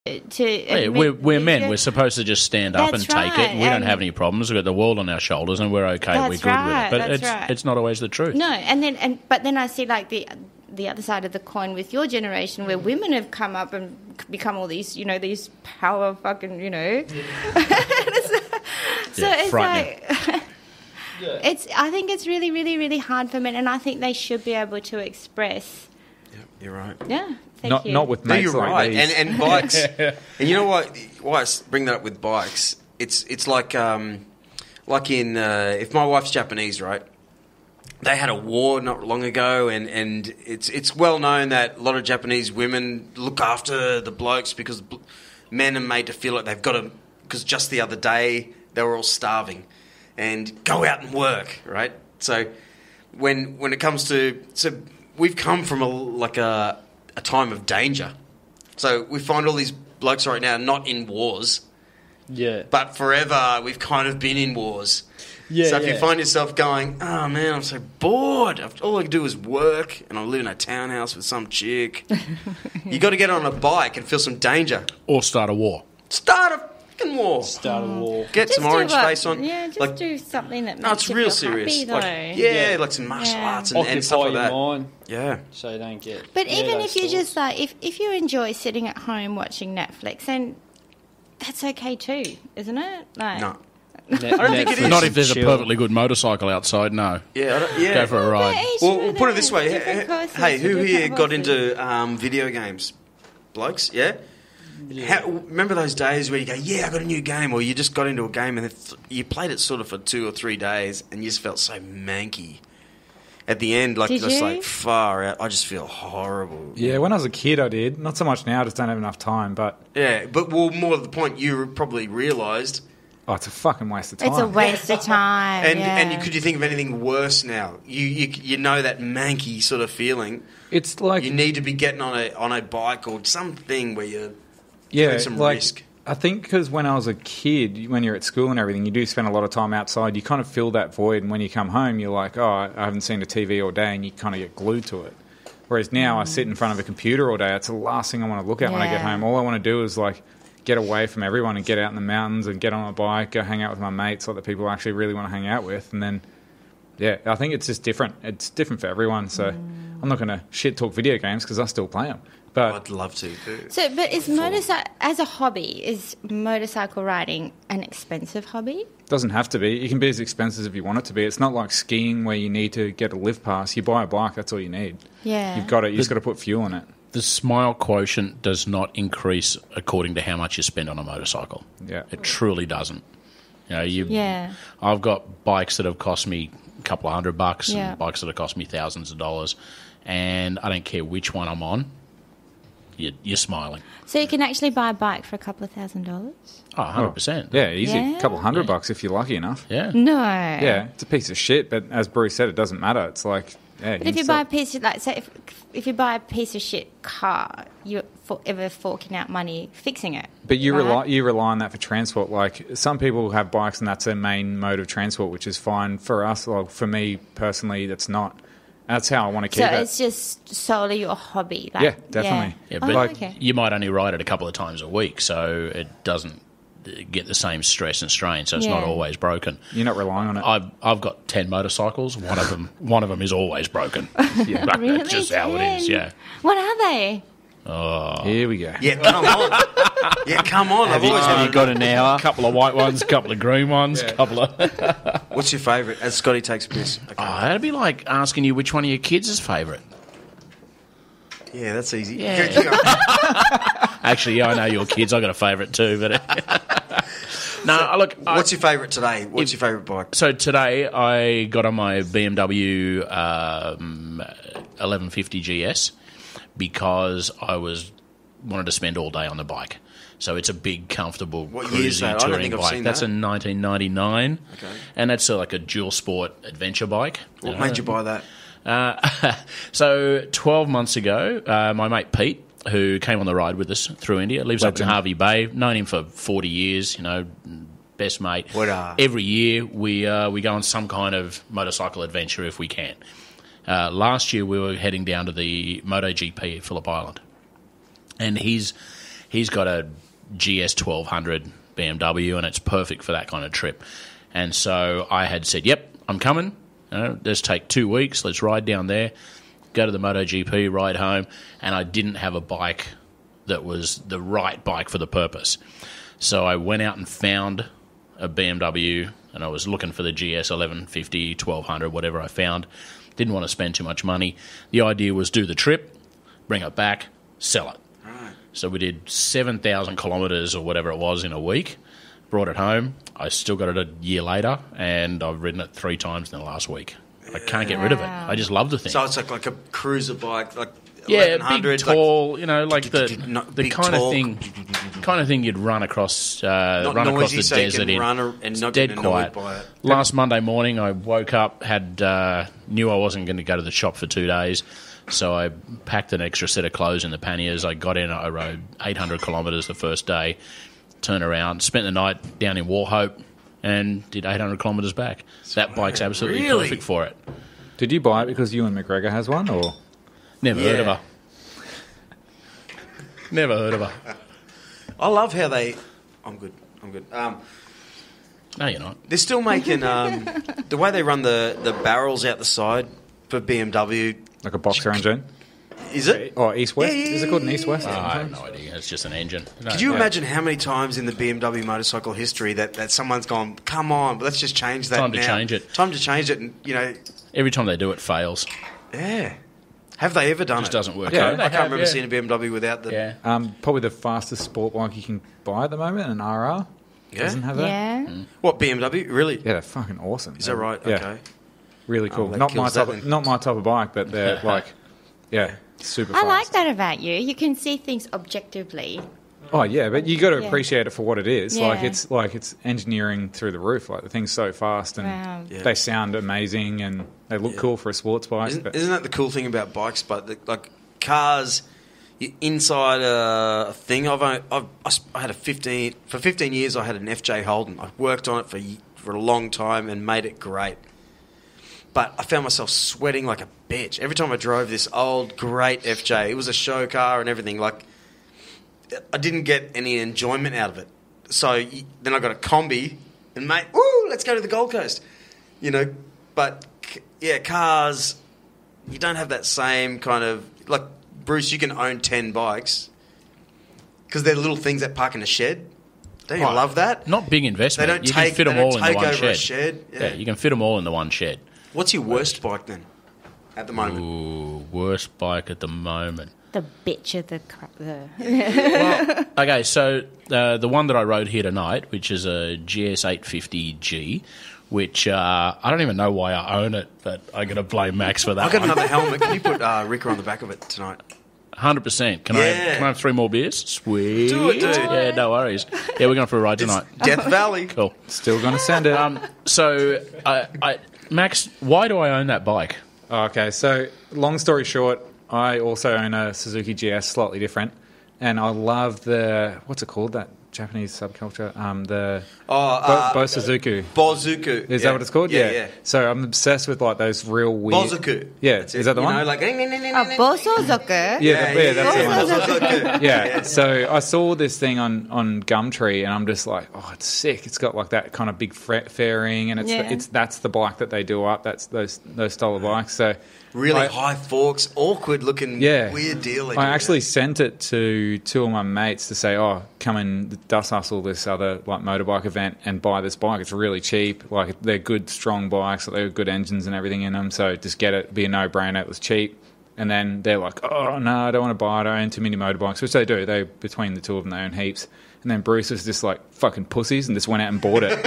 we're men. We're supposed to just stand up and take it. We don't have any problems. We've got the world on our shoulders, and we're okay. We're good with it. But it's not always the truth. No, but then I see like the other side of the coin with your generation, where women have come up and become all these, these power fucking, So it's like. I think it's really, really, really hard for men, and I think they should be able to express. Yep, you're right. Yeah. Not with mates like these. And bikes. And you know what? Why I bring that up with bikes? It's like in if my wife's Japanese, right? They had a war not long ago, and it's well known that a lot of Japanese women look after the blokes because men are made to feel like they've got to. Because just the other day they were all starving, and go out and work, right? So when it comes to we've come from a time of danger. So we find all these blokes right now not in wars. Yeah. But forever we've kind of been in wars. Yeah. So if you find yourself going, oh man, I'm so bored. All I can do is work and I live in a townhouse with some chick. You got to get on a bike and feel some danger. Or start a war. Start a fucking war. Start a war. Get Just some orange face on. Yeah, just do something that makes No, it's you real feel serious. happy, though. Like some martial arts and Occupy stuff like your that. mind. Yeah. So you don't get... But even those if you thoughts. just like, if you enjoy sitting at home watching Netflix, then that's okay too, isn't it? Like, No. I don't think it is. Not if there's a perfectly good motorcycle outside, no. Yeah. Go for a ride. Well, we'll put it this way. Different courses Hey, for who here different got horses. into video games? Blokes, yeah? Remember those days where you go, yeah, I got a new game, or you just got into a game and you played it sort of for 2 or 3 days and you just felt so manky. At the end, like, Did just you? like far out. I just feel horrible. Yeah, when I was a kid, I did. Not so much now. I just don't have enough time. But Yeah, but more to the point, you probably realised. it's a fucking waste of time. It's a waste of time. And could you think of anything worse now? You know that manky sort of feeling. It's like You need to be getting on a bike or something where you're yeah, some like, risk. I think because when I was a kid, when you're at school and everything, you do spend a lot of time outside. You kind of fill that void, and when you come home, you're like, oh, I haven't seen a TV all day, and you kind of get glued to it. Whereas now, I sit in front of a computer all day. It's the last thing I want to look at when I get Yeah. home. All I want to do is like get away from everyone and get out in the mountains and get on a bike, go hang out with my mates, like the people I actually really want to hang out with, and then. Yeah, I think it's just different. It's different for everyone. So I'm not going to shit talk video games because I still play them. But I'd love to too. So, but is as a hobby, is motorcycle riding an expensive hobby? it doesn't have to be. It can be as expensive as you want it to be. It's not like skiing where you need to get a lift pass. You buy a bike, that's all you need. Yeah. You've got it. You just got to put fuel in it. The smile quotient does not increase according to how much you spend on a motorcycle. Yeah. It truly doesn't. Yeah. I've got bikes that have cost me a couple of $100 Yeah. and bikes that have cost me thousands of dollars, and I don't care which one I'm on. You're smiling. So you can actually buy a bike for a couple of $1,000s? Oh, 100%. Yeah, easy. Yeah. A couple $100 if you're lucky enough. Yeah. No. Yeah, it's a piece of shit, but as Bruce said, it doesn't matter. It's like, yeah. But if you buy a piece of, like, say, if you buy a piece of shit car, you're forever forking out money fixing it. But you right? rely on that for transport. Like some people have bikes and that's their main mode of transport, which is fine. For us, like for me personally, that's not. That's how I want to keep So it. it's just solely your hobby. Like, Yeah, definitely. Yeah, Oh, but okay. you might only ride it a couple of times a week, so it doesn't get the same stress and strain, so it's not Yeah. always broken. You're not relying on it. I've got 10 motorcycles. One of them is always broken. Yeah. Like, Really? that's just how it is. 10? Yeah. What are they? Here we go. Yeah, come on. Yeah, come on. I've always Have wanted you got an hour? A couple of white ones, a couple of green ones, a couple of. What's your favourite? As Scotty takes a piss. Okay. Oh, that'd be like asking you which one of your kids is favourite. Yeah, that's easy. Yeah. You go. Actually, yeah, I know your kids. I got a favourite too, but no. Look, What's your favourite today? What's your favourite bike? So today I got on my BMW 1150 GS because I wanted to spend all day on the bike. So it's a big, comfortable What year is cruising that? I don't touring think I've bike. seen That's that. a 1999, Okay. and that's like a dual sport adventure bike. What made you buy that? So 12 months ago, my mate Pete, who came on the ride with us through India, lives up in Legend. Harvey Bay. Known him for 40 years, best mate. What a- Every year we go on some kind of motorcycle adventure if we can. Last year we were heading down to the MotoGP at Phillip Island, and he's he's got a GS 1200 BMW, and it's perfect for that kind of trip. And so I had said, yep, I'm coming. Let's take 2 weeks. Let's ride down there, go to the MotoGP, ride home. And I didn't have a bike that was the right bike for the purpose. So I went out and found a BMW, and I was looking for the GS 1150, 1200, whatever I found. Didn't want to spend too much money. The idea was do the trip, bring it back, sell it. Right. So we did 7,000 kilometres or whatever it was in a week, brought it home. I still got it a year later, and I've ridden it 3 times in the last week. I can't get rid of it. I just love the thing. So it's like a cruiser bike, like yeah, 1100, big, tall, like the big kind of torque. thing you'd run across Not run across noisy, the so you desert can in. run and It's not dead get annoyed quiet. by it. Last Monday morning, I woke up, knew I wasn't going to go to the shop for 2 days, so I packed an extra set of clothes in the panniers. I got in, I rode 800 kilometres the first day, turned around, spent the night down in Wauchope, and did 800 kilometres back. That bike's absolutely Really? perfect for it. Did you buy it because Ewan McGregor has one, or? Never heard of her. Never heard of her. I love how they... I'm good. No, you're not. They're still making... the way they run the barrels out the side for BMW... Like a boxer engine? Is it? Or east-west? Yeah. Is it called an east-west? I have no idea. It's just an engine. No, Could you imagine how many times in the BMW motorcycle history that someone's gone, come on, but let's just change that Time to now. change it. Time to change it, and, every time they do it, fails. yeah. Have they ever done Just it? doesn't work. Yeah, out. I They can't have, remember yeah. seeing a BMW without the... Yeah. Probably the fastest sport bike you can buy at the moment, an RR. Yeah? Doesn't have that? Yeah. What, BMW? Really? Yeah, they're fucking awesome. Is that right? Yeah. Okay. Really cool. that Not my kills that type. then. Not my type of bike, but they're like, yeah, super I fast. like that about you. You can see things objectively. Oh yeah, but you got to Yeah. appreciate it for what it is. Yeah. Like it's engineering through the roof. Like the thing's so fast and Wow. Yeah. they sound amazing and they look cool for a sports bike. but- Isn't that the cool thing about bikes? But like cars, you're inside a thing. I had a 15 for 15 years. I had an FJ Holden. I worked on it for a long time and made it great. But I found myself sweating like a bitch every time I drove this old great FJ. It was a show car and everything. Like I didn't get any enjoyment out of it. So then I got a combi, and mate, woo, let's go to the Gold Coast. But yeah, cars, you don't have that same kind of like Bruce. You can own 10 bikes because they're little things that park in a shed. Don't you love that? Not big investment. They don't you take- can fit they them all don't in the take one over a shed. shed. Yeah, Yeah. you can fit them all in the one shed. What's your worst bike then? At the moment, Ooh, worst bike at the moment. The bitch of the Okay, so the one that I rode here tonight, which is a GS 850G, which I don't even know why I own it, but I got to blame Max for that. I got one. another helmet. Can you put Ricker on the back of it tonight? 100%. Can Yeah. I have 3 more beers? Sweet. Do it, dude. Yeah, no worries. Yeah, we're going for a ride tonight. Death Valley. Cool. Still going to send it. So, Max, why do I own that bike? Okay, so long story short, I also own a Suzuki GS, slightly different, and I love what's it called, that Japanese subculture? Bo Suzuki. Bozuku. Is that what it's called? Yeah. So I'm obsessed with like those real weird. Bozuku. Yeah, That's is it. that the You one? know, like, Oh, Bosozoku? Yeah, that's the one. Bozuku. Yeah, so I saw this thing on Gumtree, and I'm just like, oh, it's sick. It's got like that kind of big fairing, and that's the bike that they do up. That's those style of bikes. So Really high forks, awkward looking, weird deal. they do I with actually that. sent it to 2 of my mates to say, oh, come and dust hustle this other like motorbike event and buy this bike. It's really cheap. Like they're good, strong bikes. They've got good engines and everything in them. So just get it. Be a no-brainer. It was cheap. And then they're like, oh, no, I don't want to buy it. I own too many motorbikes, which they do. Between the two of them, they own heaps. And then Bruce was just like, fucking pussies, and just went out and bought it.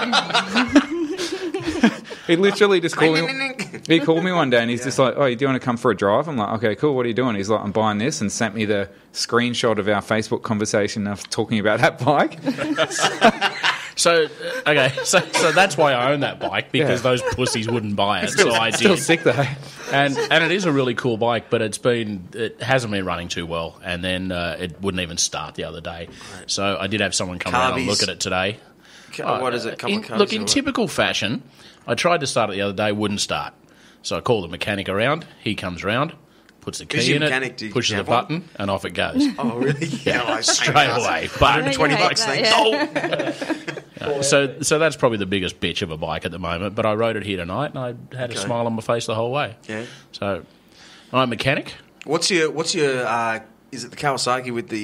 He literally just called me. He called me one day and he's just like, oh, do you want to come for a drive? I'm like, okay, cool. What are you doing? He's like, I'm buying this, and sent me the screenshot of our Facebook conversation of talking about that bike. So that's why I own that bike, because Yeah. those pussies wouldn't buy it. So I did. Still sick though. And it is a really cool bike, but it hasn't been running too well, and then it wouldn't even start the other day. So I did have someone come around and Carbies. look at it today. What is it? Couple of Look, cars in or what? typical fashion, I tried to start it the other day, wouldn't start. So I called the mechanic around. He comes around, puts the Who's key your in mechanic? it, Do you pushes a have one? button, and off it goes. Oh, really? Yeah, like, Straight away. But Don't you hate that, yeah? so that's probably the biggest bitch of a bike at the moment. But I rode it here tonight, and I had a smile on my face the whole way. Yeah. So, I'm a mechanic. What's your is it the Kawasaki with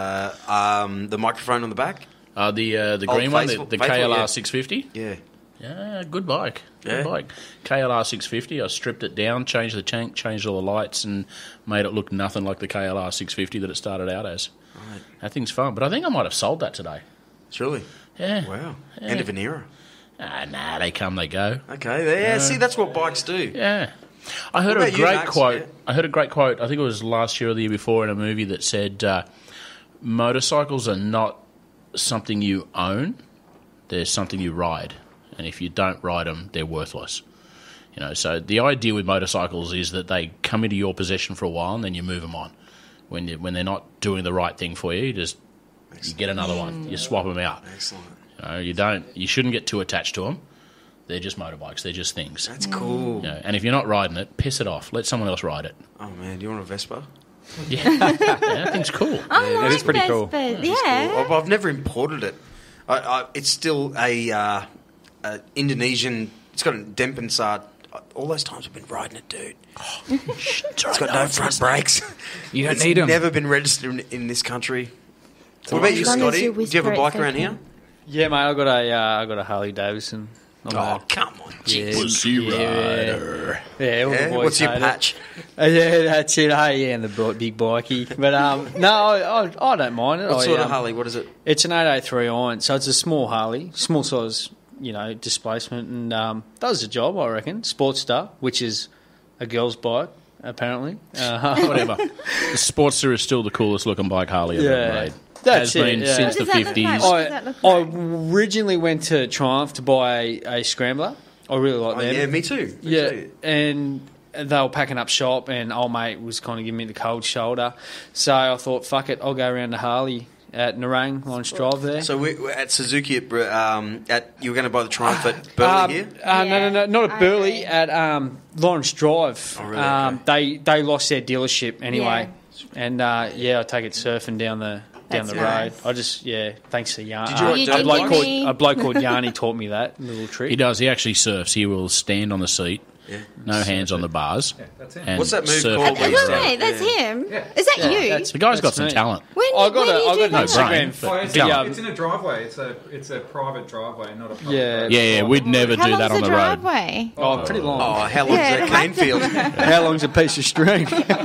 the microphone on the back? The Old green one, Faithful- the Faithful, KLR yeah. 650. Yeah. Yeah, good bike. Yeah. Good bike. KLR 650. I stripped it down, changed the tank, changed all the lights, and made it look nothing like the KLR 650 that it started out as. Right. That thing's fun. But I think I might have sold that today. Truly. Yeah. Wow. Yeah. End of an era. Nah, they come, they go. Okay. Yeah. See, that's what bikes do. Yeah. I heard What a about you, great Max? quote. Yeah. I heard a great quote. I think it was last year or the year before in a movie that said, motorcycles are not something you own. They're something you ride. And if you don't ride them, they're worthless. You know, so the idea with motorcycles is that they come into your possession for a while and then you move them on. When they're not doing the right thing for you, you get another one. You swap them out. Excellent. You shouldn't get too attached to them. They're just motorbikes. They're just things. That's cool. You know, and if you're not riding it, piss it off. Let someone else ride it. Oh man, do you want a Vespa? Yeah, that thing's cool. I like it is pretty cool. Vespas, yeah. I've never imported it. It's still a Indonesian. It's got a Dempensart. All those times I've been riding it, dude. It's got no front brakes. You don't It's need them. never been registered in this country. What As about you, long as Scotty? you Do you have a whisper bike it, around okay. here? Yeah, mate, I got a Harley Davidson. Oh, come on. Yeah. Pussy rider. Yeah, all the Yeah? boys What's your hate it. patch? Yeah, that's it. Hey, yeah, and the big bikey. But no, I don't mind it. What I, sort of Harley? What is it? It's an 883 iron, so it's a small Harley, small size, displacement, and does the job, I reckon. Sportster, which is a girl's bike, apparently. Whatever. The Sportster is still the coolest looking bike Harley ever Yeah. made. That's Has been it, yeah. since the What does that look 50s. like? What does that look like? I originally went to Triumph to buy a Scrambler. I really like Oh, them. yeah, me too. Me Yeah, too. and they were packing up shop, and old mate was kind of giving me the cold shoulder. So I thought, fuck it, I'll go around to Harley at Nerang, Lawrence Drive there. So we're at Suzuki at you were going to buy the Triumph at Burley here? No, not at Burley, at Lawrence Drive. Oh, really? Okay. They lost their dealership anyway, and I take it surfing down the That's road. nice. I just thanks to Yarn. Did you like You dirt did bikes? give me- A bloke called Yarny taught me that little trick. He does. He actually surfs. He will stand on the seat, Yeah. no hands on the bars. That's it. And What's that move surf called? the Well, road. wait, that's Yeah. him. Yeah. Is that Yeah, you? that's- The guy's got That's some me. talent. When, I got when a- did I you got do no that? brain. Oh, it's, Talent. it's in a driveway. It's a private driveway, not a public Yeah. road. Yeah, we'd never How do that long's on the the road. driveway? Oh, pretty long. Oh, how long's Yeah, that it cane field? How long's a piece of string?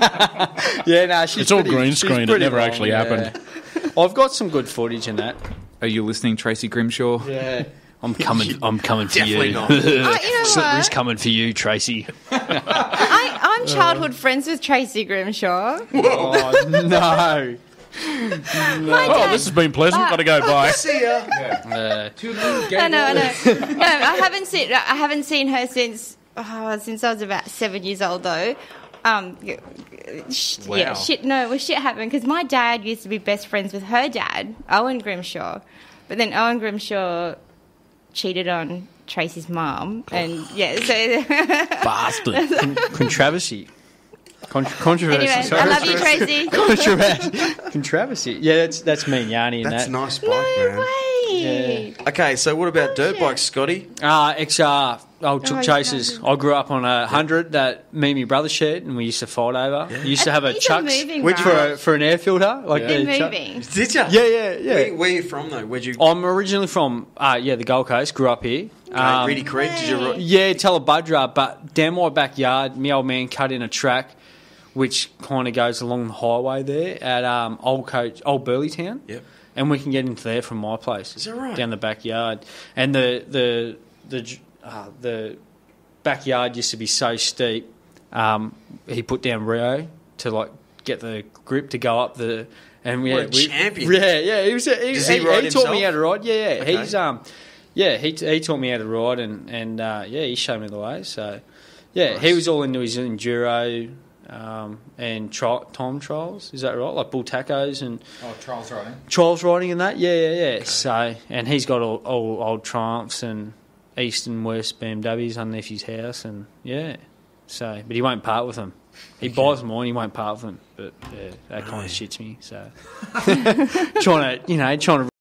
Yeah, no, she's It's all pretty- green she's screened. It pretty never long, actually yeah. happened. I've got some good footage in that. Are you listening, Tracy Grimshaw? Yeah, I'm coming for Definitely you. not. Oh, you know Slippery's what? coming for you, Tracy. I'm childhood friends with Tracy Grimshaw. Oh no. My Oh, dad- this has been pleasant. Got to go. Bye. See ya. Uh, I know. No, I haven't seen her since I was about 7 years old though. Yeah, shit. No, well, shit happened because my dad used to be best friends with her dad, Owen Grimshaw, but then Owen Grimshaw cheated on Tracy's mum, and yeah, so Bastard. controversy. Controversy. anyway, sorry. I love you, Tracy. Controversy. Yeah, that's me and Yarny and That's that. a nice bike, No man. way. Okay, so what about dirt bikes, Scotty? XR, old Oh, chasers. yeah. I grew up on a 100 that me and my brother shared, and we used to fight over. We used to have a These are chucks moving, Which right? for an air filter. Like They're the chuck- moving. Did you? Yeah. Where are you from, though? Where'd you... I'm originally from the Gold Coast. Grew up here. Reedy Creek? Did you... Yeah, Telebudra, but down my backyard, my old man cut in a track which kind of goes along the highway there at Old Burley Town. Yep. And we can get into there from my place. Is that right? Down the backyard. And the backyard used to be so steep. He put down Rio to like get the grip to go up the. And What a champion. Yeah. He was. Does he ride he taught himself? me how to ride. Yeah. Okay. He's he taught me how to ride and he showed me the way. So yeah, Nice. he was all into his enduro. And time trials, is that right? Like bull tacos and Oh, trials riding. trials riding and that. Yeah. So, and he's got all old Triumphs and East and West BMWs underneath his house, and yeah. So, but he won't part with them. He buys them all and he won't part with them. But yeah, that kind of shits me. So trying to